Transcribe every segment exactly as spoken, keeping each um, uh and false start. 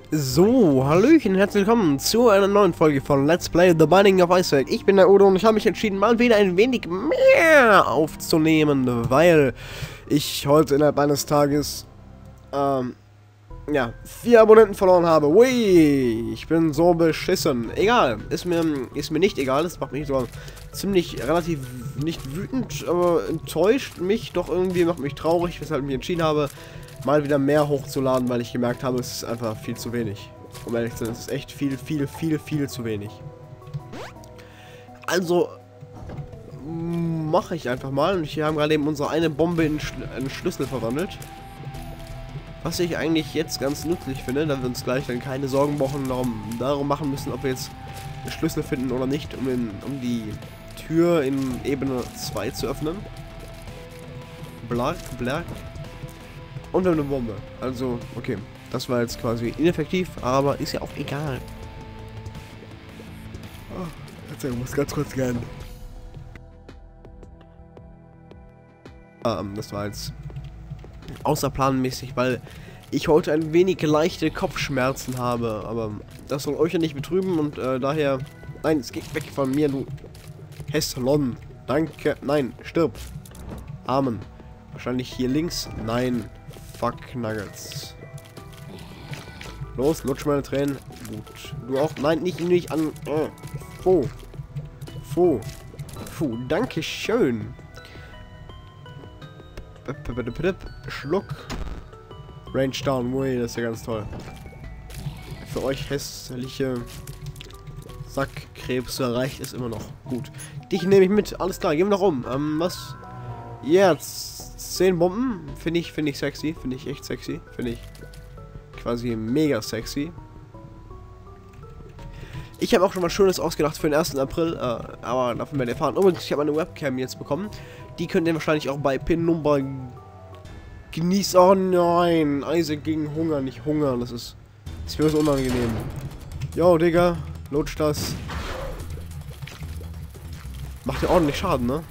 So, hallöchen, herzlich willkommen zu einer neuen Folge von Let's Play The Binding of Isaac. Ich bin der Udo und ich habe mich entschieden, mal wieder ein wenig mehr aufzunehmen, weil ich heute innerhalb eines Tages, ähm, ja, vier Abonnenten verloren habe. Ui, ich bin so beschissen. Egal, ist mir, ist mir nicht egal, das macht mich so ziemlich relativ, nicht wütend, aber enttäuscht mich doch irgendwie, macht mich traurig, weshalb ich mich entschieden habe, mal wieder mehr hochzuladen, weil ich gemerkt habe, es ist einfach viel zu wenig. Um ehrlich zu sein, es ist echt viel, viel, viel, viel zu wenig. Also mache ich einfach mal. Und hier haben gerade eben unsere eine Bombe in Schl einen Schlüssel verwandelt. Was ich eigentlich jetzt ganz nützlich finde, da wir uns gleich dann keine Sorgen brauchen, darum, darum machen müssen, ob wir jetzt einen Schlüssel finden oder nicht, um, in, um die Tür in Ebene zwei zu öffnen. Blark, blark. Und wir haben eine Bombe. Also, okay. Das war jetzt quasi ineffektiv, aber ist ja auch egal. Oh, jetzt ich muss ganz kurz gehen. Ähm, das war jetzt außerplanmäßig, weil ich heute ein wenig leichte Kopfschmerzen habe. Aber das soll euch ja nicht betrüben und äh, daher... Nein, es geht weg von mir, du Hässlon. Danke. Nein, stirb. Amen. Wahrscheinlich hier links. Nein. Fuck Nuggets. Los, lutsch meine Tränen. Gut. Du auch? Nein, nicht, nicht an. Oh. Fu. Fu. Fu. Dankeschön. Schluck. Range down. Ui, das ist ja ganz toll. Für euch hässliche Sackkrebse reicht es immer noch. Gut. Dich nehme ich mit. Alles klar, gehen wir noch um. Ähm, was? Jetzt. zehn Bomben, finde ich, finde ich sexy, finde ich echt sexy, finde ich quasi mega sexy. Ich habe auch schon mal Schönes ausgedacht für den ersten April, äh, aber davon werdet ihr erfahren. Übrigens, ich habe eine Webcam jetzt bekommen, die könnt ihr wahrscheinlich auch bei Pin-Nummer genießen. Oh nein, Isaac gegen Hunger, nicht Hunger, das ist, das wäre so unangenehm. Yo, Digga, lutsch das. Macht ja ordentlich Schaden, ne?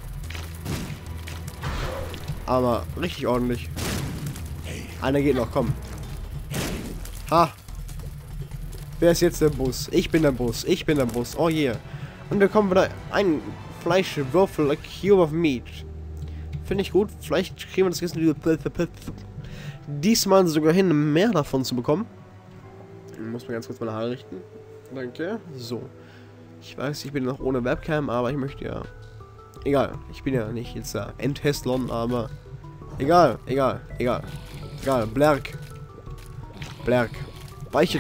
Aber richtig ordentlich. Einer geht noch, komm. Ha! Wer ist jetzt der Bus? Ich bin der Bus. Ich bin der Bus. Oh yeah. Und wir kommen wieder ein Fleischwürfel, a cube of meat. Finde ich gut. Vielleicht kriegen wir das jetzt diesmal sogar hin, mehr davon zu bekommen. Ich muss mir ganz kurz meine Haare richten. Danke. So. Ich weiß, ich bin noch ohne Webcam, aber ich möchte ja... Egal, ich bin ja nicht jetzt der Endhesslon, aber egal, egal, egal, egal, Blerk, Blerk, weichet.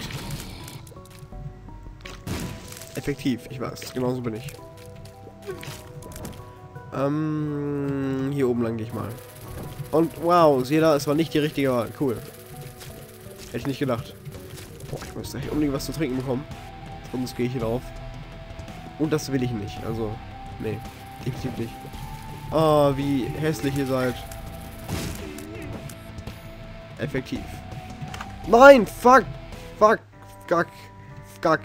Effektiv, ich weiß, genauso bin ich. Ähm, hier oben lang gehe ich mal. Und wow, seht ihr, es war nicht die richtige Wahl, cool. Hätte ich nicht gedacht. Boah, ich müsste echt unbedingt was zu trinken bekommen. Sonst gehe ich hier drauf. Und das will ich nicht, also, nee. Definitiv nicht. Oh, wie hässlich ihr seid. Effektiv. Nein, fuck, fuck, fuck, fuck.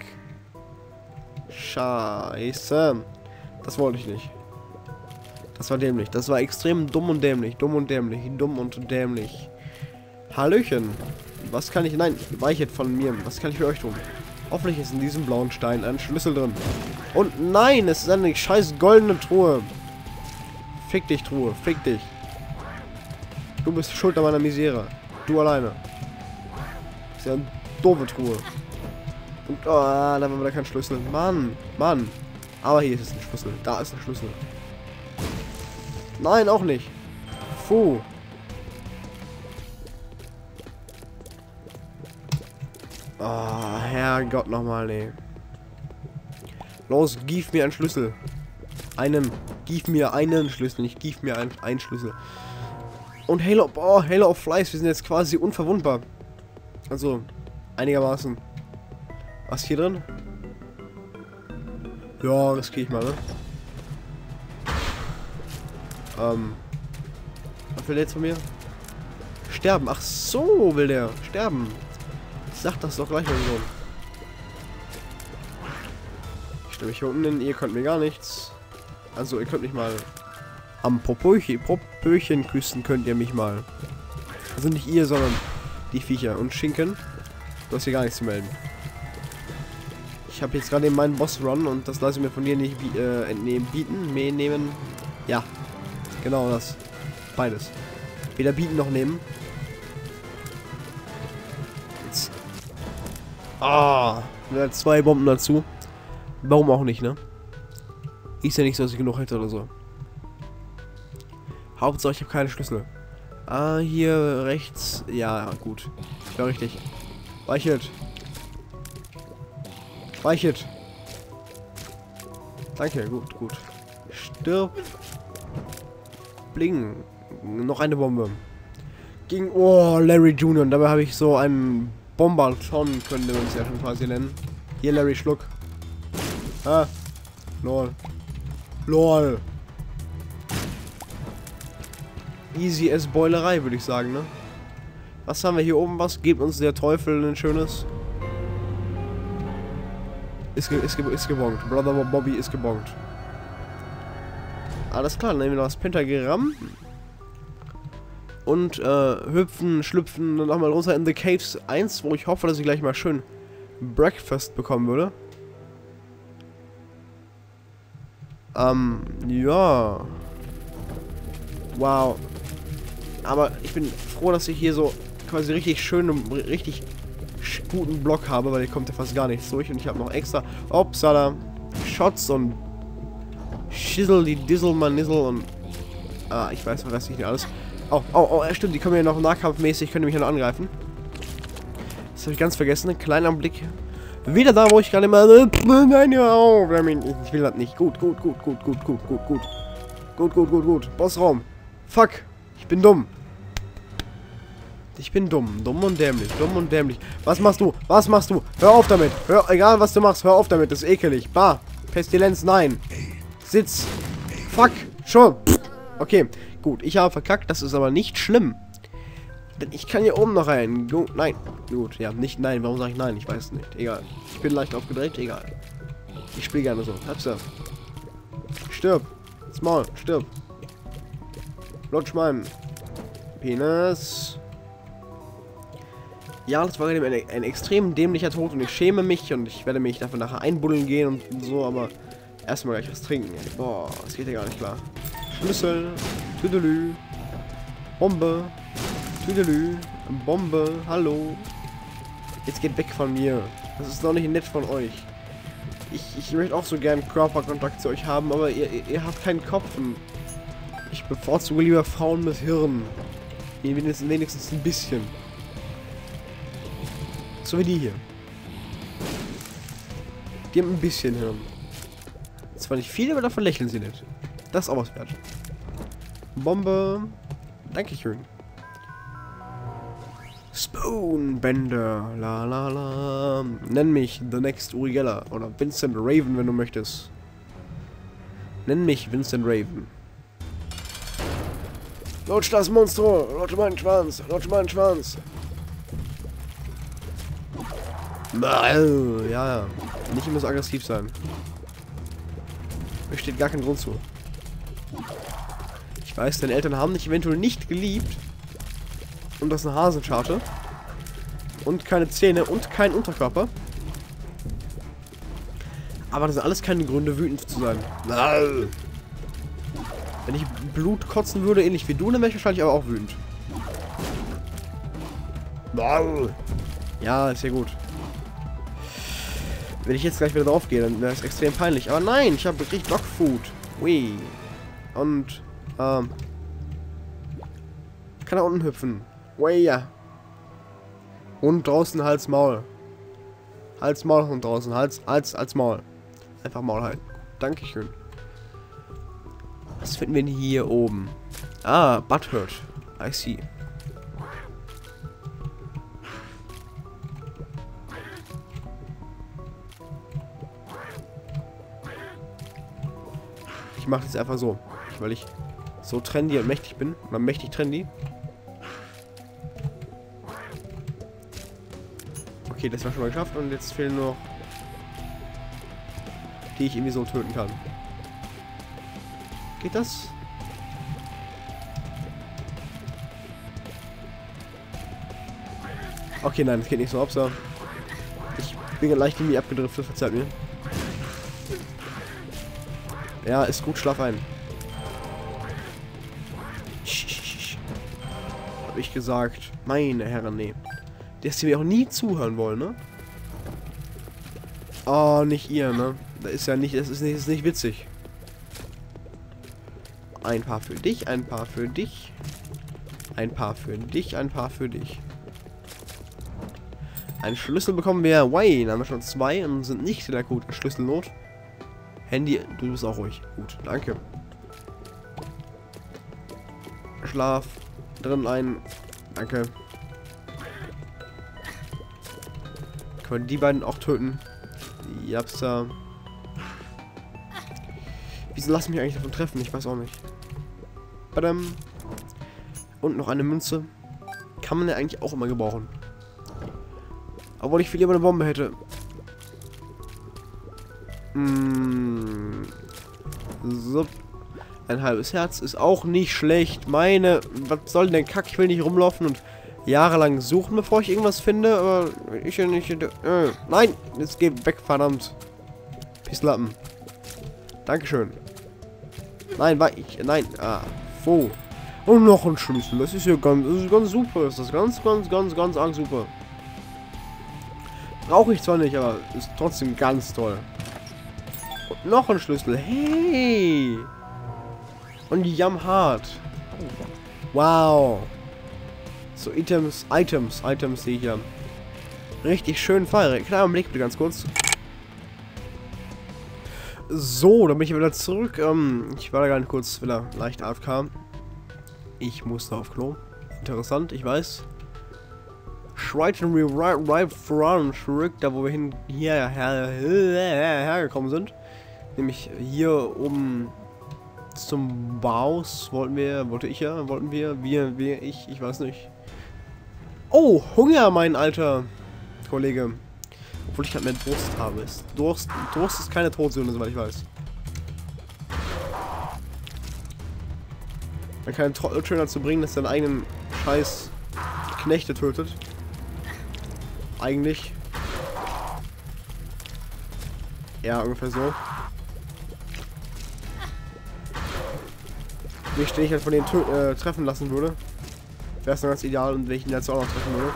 Scheiße. Das wollte ich nicht. Das war dämlich. Das war extrem dumm und dämlich. Dumm und dämlich. Dumm und dämlich. Hallöchen. Was kann ich... Nein, weichet von mir. Was kann ich für euch tun? Hoffentlich ist in diesem blauen Stein ein Schlüssel drin. Und nein, es ist eine scheiß goldene Truhe. Fick dich, Truhe. Fick dich. Du bist schuld an meiner Misere. Du alleine. Das ist ja eine doofe Truhe. Und, oh, da war wieder kein Schlüssel. Mann, Mann. Aber hier ist ein Schlüssel. Da ist ein Schlüssel. Nein, auch nicht. Puh. Oh, Herrgott nochmal, nee. Los, gib mir einen Schlüssel. Einen. Gib mir einen Schlüssel. Nicht gib mir einen, einen Schlüssel. Und Halo, oh, Halo of Flies. Wir sind jetzt quasi unverwundbar. Also, einigermaßen. Was ist hier drin? Ja, das kriege ich mal, ne? Ähm. Was will der jetzt von mir? Sterben. Ach so, will der. Sterben. Ich sag das doch gleich mal so. Ich stelle mich hier unten hin. Ihr könnt mir gar nichts. Also, ihr könnt mich mal am Popöchen, Popöchen küssen, könnt ihr mich mal. Also nicht ihr, sondern die Viecher. Und Schinken. Du hast hier gar nichts zu melden. Ich habe jetzt gerade eben meinen Boss-Run und das lasse ich mir von dir nicht äh, entnehmen. Bieten, mehr nehmen. Ja, genau das. Beides. Weder bieten noch nehmen. Jetzt. Ah, zwei Bomben dazu. Warum auch nicht, ne? Ist ja nicht so, dass ich genug hätte oder so. Hauptsache, ich habe keine Schlüssel. Ah, hier rechts. Ja, gut. Ja, richtig. Weichelt. Weichelt. Danke, gut, gut. Stirb. Bling. Noch eine Bombe. Gegen. Oh, Larry Junior Und dabei habe ich so einen Bomberton, könnte man es ja schon quasi nennen. Hier, Larry, Schluck. Ah. Lol. Lol. Easy as Boilerei, würde ich sagen, ne? Was haben wir hier oben? Was gibt uns der Teufel ein schönes? Ist, ge ist, ge ist gebongt. Brother Bobby ist gebongt. Alles klar, dann nehmen wir noch das Pentagramm. Und äh, hüpfen, schlüpfen und nochmal runter in The Caves eins, wo ich hoffe, dass ich gleich mal schön Breakfast bekommen würde. Ähm, ja. Wow. Aber ich bin froh, dass ich hier so quasi richtig schön und richtig guten Block habe, weil hier kommt ja fast gar nichts durch. Und ich habe noch extra, upsala, Shots und Schissel, die Dizzle, Manizzle und ah, ich weiß, was ich nicht alles. Oh, oh, oh, stimmt, die können ja noch nahkampfmäßig, können mich ja noch angreifen. Das habe ich ganz vergessen. Kleiner Blick. Wieder da, wo ich gerade immer. Nein, hör auf. Ich will das nicht. Gut, gut, gut, gut, gut, gut, gut, gut. Gut, gut, gut, gut. Bossraum. Fuck. Ich bin dumm. Ich bin dumm. Dumm und dämlich. Dumm und dämlich. Was machst du? Was machst du? Hör auf damit. Hör, egal, was du machst. Hör auf damit. Das ist ekelig. Bah. Pestilenz, nein. Sitz. Fuck. Schon. Okay. Gut. Ich habe verkackt. Das ist aber nicht schlimm. Denn ich kann hier oben noch rein. Go nein. Gut. Ja, nicht nein. Warum sage ich nein? Ich weiß es nicht. Egal. Ich bin leicht aufgedreht. Egal. Ich spiele gerne so. Hab's ja. Stirb. Small. Stirb. Lutsch meinen Penis. Ja, das war ein, ein extrem dämlicher Tod und ich schäme mich und ich werde mich dafür nachher einbuddeln gehen und so, aber erstmal gleich was trinken. Boah, das geht ja gar nicht klar. Schlüssel, Tüdelü, Bombe, Tüdelü, Bombe, hallo. Jetzt geht weg von mir. Das ist doch nicht nett von euch. Ich, ich möchte auch so gern Körperkontakt zu euch haben, aber ihr, ihr, ihr habt keinen Kopf. Und ich bevorzuge lieber Frauen mit Hirn. Wenigstens, wenigstens ein bisschen. So wie die hier. Die haben ein bisschen Hirn. Zwar nicht viel, aber davon lächeln sie nicht. Das ist auch was wert. Bombe. Dankeschön. Spoonbender. La la la. Nenn mich The Next Uri Geller. Oder Vincent Raven, wenn du möchtest. Nenn mich Vincent Raven. Lutsch das Monstro. Lutsch meinen Schwanz. Lutsch meinen Schwanz. Ja, ja. Nicht immer so aggressiv sein. Mir steht gar kein Grund zu. Ich weiß, deine Eltern haben dich eventuell nicht geliebt. Und das ist eine Hasenscharte. Und keine Zähne und kein Unterkörper. Aber das sind alles keine Gründe, wütend zu sein. Wenn ich Blut kotzen würde, ähnlich wie du, dann wäre ich wahrscheinlich aber auch wütend. Ja, ist ja gut. Wenn ich jetzt gleich wieder drauf gehe, dann wäre es extrem peinlich. Aber nein, ich habe wirklich Dogfood. Ui. Und, ähm. kann da unten hüpfen. Ui, ja. Und draußen Hals, Maul. Hals, Maul und draußen. Hals, Hals, als Maul. Einfach Maul halten. Dankeschön. Was finden wir denn hier oben? Ah, Butthurt. I see. Ich mache das einfach so, weil ich so trendy und mächtig bin. Oder mächtig trendy. Okay, das war schon mal geschafft und jetzt fehlen nur noch die ich irgendwie so töten kann. Geht das? Okay, nein, das geht nicht so. Upsa. Ich bin leicht irgendwie abgedriftet, verzeiht mir. Ja, ist gut, schlaf ein. Hab ich gesagt. Meine Herren, nee. Dass die mir auch nie zuhören wollen, ne? Oh, nicht ihr, ne? Das ist ja nicht, das ist nicht, das ist nicht witzig. Ein paar für dich, ein paar für dich. Ein paar für dich, ein paar für dich. Einen Schlüssel bekommen wir. Why? Dann haben wir schon zwei und sind nicht in der guten Schlüsselnot. Handy, du bist auch ruhig. Gut, danke. Schlaf. Drin ein. Danke. Können wir die beiden auch töten? Japsa. Wieso lassen mich eigentlich davon treffen? Ich weiß auch nicht. Badam. Und noch eine Münze. Kann man ja eigentlich auch immer gebrauchen. Obwohl ich viel lieber eine Bombe hätte. Hm. So. Ein halbes Herz ist auch nicht schlecht. Meine, was soll denn Kack? Ich will nicht rumlaufen und jahrelang suchen, bevor ich irgendwas finde. Aber ich ja nicht. Äh, nein, jetzt geh weg, verdammt. Pisslappen. Dankeschön. Nein, war ich. Nein. Ah. Wo? Und noch ein Schlüssel. Das ist ja ganz, das ist ganz super. Das ist ganz, ganz, ganz, ganz arg super. Brauche ich zwar nicht, aber ist trotzdem ganz toll. Und noch ein Schlüssel. Hey! Und Yam hart. Wow. So, Items, Items, Items sehe ich hier. Richtig schön feiern. Kleiner Blick bitte ganz kurz. So, dann bin ich wieder zurück. Ähm, ich war da gerade kurz wieder leicht A F K. Ich musste auf Klo. Interessant, ich weiß. Schreiten wir right voran zurück, da wo wir hin hierher her, her, hergekommen sind. Nämlich hier oben zum Baus wollten wir, wollte ich ja, wollten wir, wir, wir, ich, ich weiß nicht. Oh, Hunger, mein alter Kollege. Obwohl ich gerade mehr Durst habe. Durst, Durst ist keine Todsünde, soweit ich weiß. Man kann einen Trottel schön dazu bringen, dass er seinen eigenen Scheiß Knechte tötet. Eigentlich. Ja, ungefähr so. Nicht, den ich halt von denen äh, treffen lassen würde. Wäre es noch ganz ideal und wenn ich ihn jetzt auch noch treffen würde.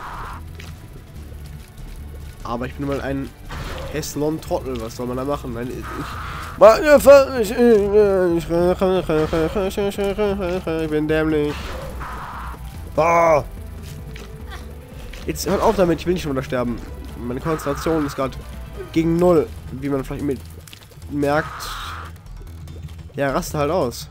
Aber ich bin mal ein Heslon Trottel, was soll man da machen? Ein, ich, ich bin dämlich. Boah. Jetzt hört auf damit, ich will nicht schon wieder sterben. Meine Konzentration ist gerade gegen null, wie man vielleicht mit merkt. Ja, raste halt aus.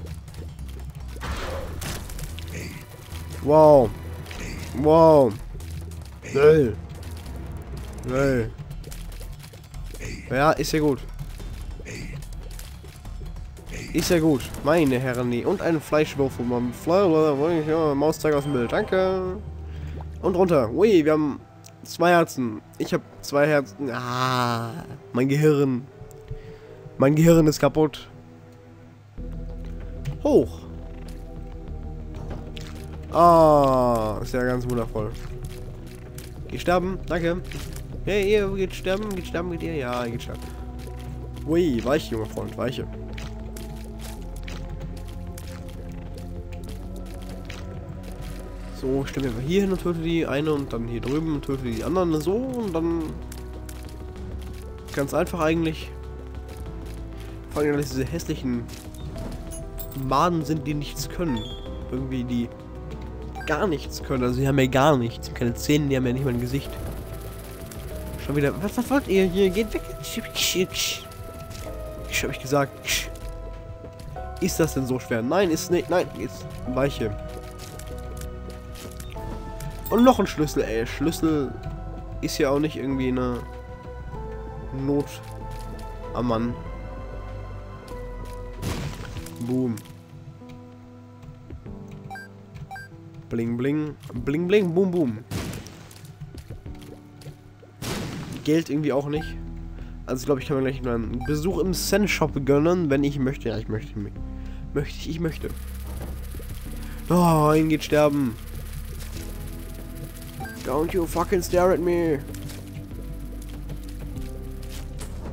Wow. Wow. Hey. Hey. Ja, ist ja gut. Ist ja gut. Meine Herren, nee. Und einen Fleischwurf. Ja, Mauszeiger aus dem Bild. Danke. Und runter. Ui, wir haben zwei Herzen. Ich habe zwei Herzen. Ah, mein Gehirn. Mein Gehirn ist kaputt. Hoch. Ah, ist ja ganz wundervoll. Geh sterben. Danke. Hey, ihr geht sterben. Geht sterben mit ihr? Ja, ihr geht sterben. Ui, weiche, junger Freund. Weiche. So, ich stelle mir hier hin und töte die eine und dann hier drüben und töte die anderen so und dann ganz einfach eigentlich. Vor allem, dass diese hässlichen Maden sind, die nichts können. Irgendwie die gar nichts können. Also die haben ja gar nichts. Keine Zähne, die haben ja nicht mal ein Gesicht. Schon wieder. Was, was wollt ihr hier? Geht weg. Ich habe ich gesagt. Ist das denn so schwer? Nein, ist nicht. Nein, ist weiche. Und noch ein Schlüssel, ey. Schlüssel ist ja auch nicht irgendwie eine Not am Mann. Boom. Bling, bling. Bling, bling. Boom, boom. Geld irgendwie auch nicht. Also ich glaube, ich kann mir gleich einen Besuch im Zen-Shop gönnen, wenn ich möchte. Ja, ich möchte. Möchte ich, ich möchte. Oh, ihn geht sterben. Don't you fucking stare at me.